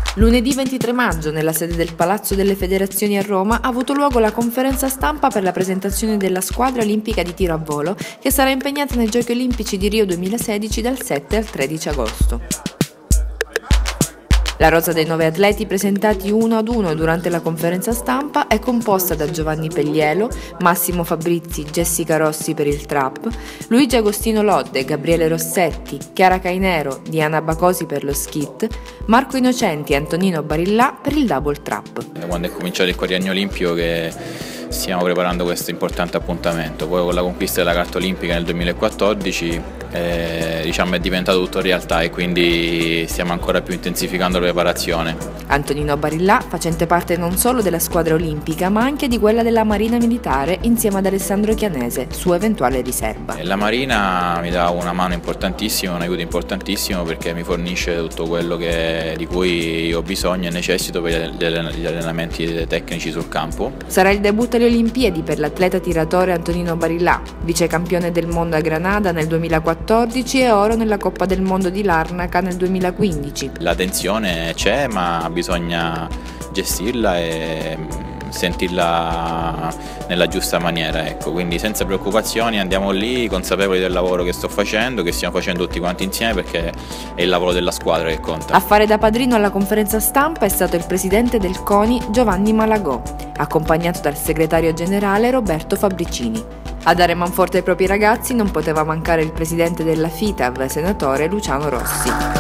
Lunedì 23 maggio, nella sede del Palazzo delle Federazioni a Roma, ha avuto luogo la conferenza stampa per la presentazione della squadra olimpica di tiro a volo, che sarà impegnata nei Giochi Olimpici di Rio 2016 dal 7 al 13 agosto. La rosa dei 9 atleti presentati uno ad uno durante la conferenza stampa è composta da Giovanni Pellielo, Massimo Fabrizi, Jessica Rossi per il trap, Luigi Agostino Lodde, Gabriele Rossetti, Chiara Cainero, Diana Bacosi per lo skit, Marco Innocenti e Antonino Barillà per il double trap. Da quando è cominciato il quadriennio olimpico che stiamo preparando questo importante appuntamento, poi con la conquista della carta olimpica nel 2014 è diventato tutto realtà e quindi stiamo ancora più intensificando la preparazione. Antonino Barillà, facente parte non solo della squadra olimpica ma anche di quella della Marina Militare insieme ad Alessandro Chianese, sua eventuale riserva. La Marina mi dà una mano importantissima, un aiuto importantissimo perché mi fornisce tutto quello di cui io ho bisogno e necessito per gli allenamenti tecnici sul campo. Sarà il debutto alle Olimpiadi per l'atleta tiratore Antonino Barillà, vicecampione del mondo a Granada nel 2014 e oro nella Coppa del Mondo di Larnaca nel 2015. La tensione c'è, ma bisogna gestirla e sentirla nella giusta maniera, ecco. Quindi senza preoccupazioni andiamo lì consapevoli del lavoro che sto facendo, che stiamo facendo tutti quanti insieme, perché è il lavoro della squadra che conta. A fare da padrino alla conferenza stampa è stato il presidente del CONI Giovanni Malagò, accompagnato dal segretario generale Roberto Fabricini. A dare manforte ai propri ragazzi non poteva mancare il presidente della FITAV, senatore Luciano Rossi.